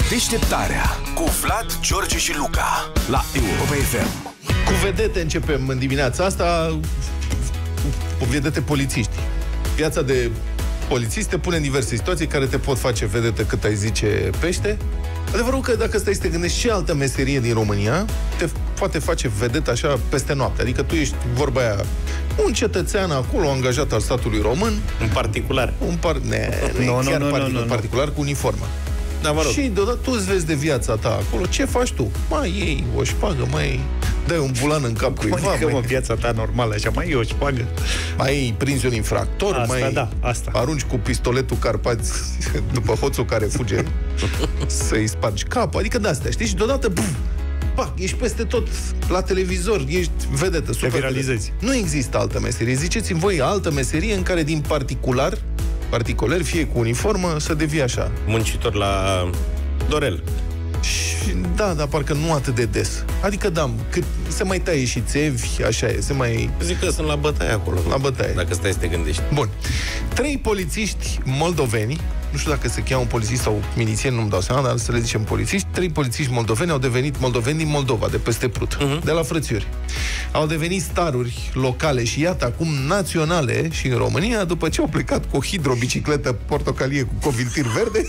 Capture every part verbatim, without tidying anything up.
Deșteptarea cu Vlad, George și Luca la Europa F M. Cu vedete începem în dimineața asta, cu vedete polițiști. Viața de polițist te pune în diverse situații care te pot face vedete cât ai zice pește. Adevărul că dacă stai să te gândești, ce altă meserie din România te poate face vedetă așa peste noapte. Adică tu ești, vorba aia, un cetățean acolo, angajat al statului român. Un particular. Un par... Ne, nu, no, chiar no, no, particular, no, no. particular cu uniformă. Da, mă rog. Și deodată tu îți vezi de viața ta acolo. Ce faci tu? Mai iei o șpagă, mai dai un bulan în cap cuiva. Adică, mai... mă, viața ta normală, așa, mai e o șpagă. Mai prinzi un infractor, Asta, mai da, asta. arunci cu pistoletul Carpați după hoțul care fuge să-i spargi capul. Adică de-astea, știi? Și deodată, buf, pac, ești peste tot la televizor, ești vedetă, super. Te viralizezi. Nu există altă meserie. Ziceți-mi voi altă meserie în care din particular, particular, fie cu uniformă, să devii așa. Muncitor la Dorel. Și, da, dar parcă nu atât de des. Adică, da, cât se mai taie și țevi, așa e, se mai... Zic că sunt la bătaie acolo. La bătaie. Dacă stai să te gândești. Bun. Trei polițiști moldoveni, nu știu dacă se cheamă polițiști sau milițieni, nu-mi dau seama, dar să le zicem polițiști, trei polițiști moldoveni au devenit moldoveni din Moldova, de peste Prut, uh-huh. de la Frățiori. Au devenit staruri locale și iată acum naționale și în România, după ce au plecat cu o hidrobicicletă portocalie cu coviltir verde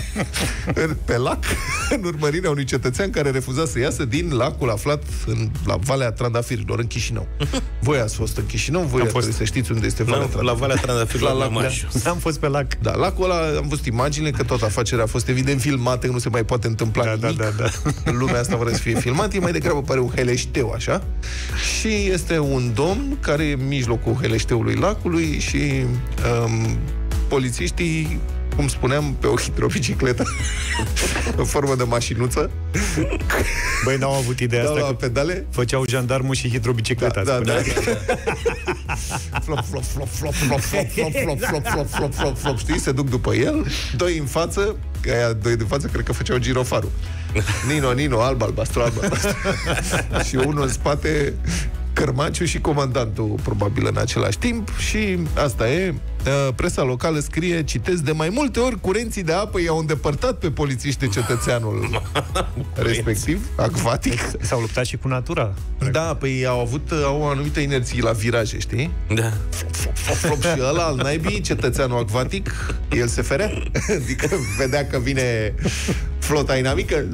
pe lac, în urmărirea unui cetățean care refuza să iasă din lacul aflat în, la Valea Trandafirilor, în Chișinău. Voi ați fost în Chișinău, voi trebuie să știți unde este Valea Trandafirilor. La Valea Trandafirilor, la lac, da. Am fost pe lac. Da, lacul ăla, am văzut imaginile, că toată afacerea a fost evident filmată, că nu se mai poate întâmpla da, nimic. Da, da, da. În lumea asta fără să fie filmat, e mai degrabă pare un heleșteu, așa. Și este un domn care e în mijlocul heleșteului lacului și um, polițiștii, cum spuneam, pe o hidrobicicletă în formă de mașinuță. Băi, n-au avut ideea asta, că pedale. Făceau jandarmul și hidrobicicleta. Da, da, da. Flop, flop, flop, flop, flop, flop, flop, flop, flop, flop, flop, flop, flop, știi? Se duc după el, doi în față, că aia doi de față cred că făceau girofarul. Nino, Nino, alb, albastru, alb, albastru. Și unul în spate, cărmaciu și comandantul, probabil în același timp. Și asta e, presa locală scrie, citez, de mai multe ori curenții de apă i-au îndepărtat pe polițiști de cetățeanul respectiv, acvatic. S-au luptat și cu natura. Da, păi au avut au o anumită inerție la viraje, știi? Da. Flop, flop, flop, și ăla al naibii, cetățeanul acvatic, el se ferea. Adică vedea că vine flota inamică,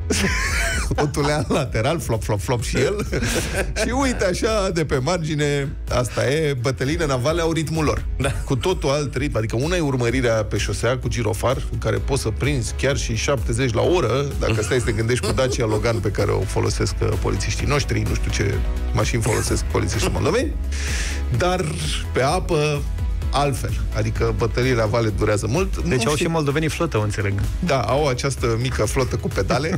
o tulea lateral, flop, flop, flop și el. Și uite așa, de pe margine, asta e, bătăliile navale au ritmul lor. Da. Cu totul alt ritm. Adică una e urmărirea pe șosea cu girofar, în care poți să prinzi chiar și șaptezeci la oră, dacă stai să te gândești cu Dacia Logan pe care o folosesc polițiștii noștri, nu știu ce mașini folosesc polițiștii moldoveni, dar pe apă altfel. Adică bătăliile navale durează mult. Deci nu au știu... și moldovenii flotă, o înțeleg. Da, au această mică flotă cu pedale.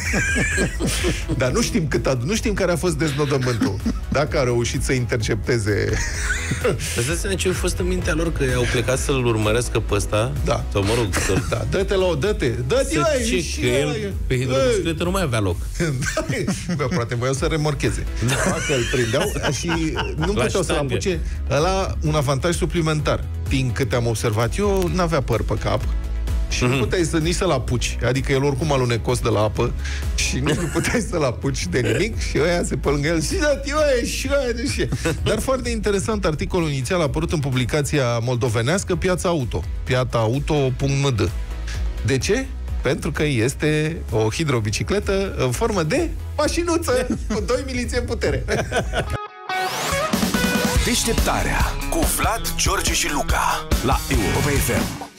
Dar nu știm cât a, nu știm care a fost deznodământul. Dacă a reușit să intercepteze. Îți dai seama ce a fost în mintea lor, că au plecat să-l urmărească pe ăsta? Da. Sau mă rog, să-l... Da, dă-te la o, dă-te. Dă-te, să ce, că el pe hidrobicicletă nu mai avea loc. Bă, poate voiau să remorcheze. Da. Dacă îl prindeau și nu la puteau să-l apuce. Ăla un avantaj suplimentar. Din câte am observat eu, n-avea păr pe cap. Și mm-hmm. nu puteai să, nici să-l apuci. Adică el oricum alunecos de la apă. Și nici nu puteai să-l apuci de nimic. Și ăia se pe lângă el. Și da, tioe, și ăia, și Dar foarte interesant, articolul inițial a apărut în publicația moldovenească Piața Auto. piața auto punct m d. De ce? Pentru că este o hidrobicicletă în formă de mașinuță cu doi milițieni putere. Deșteptarea cu Vlad, George și Luca la Europa F M.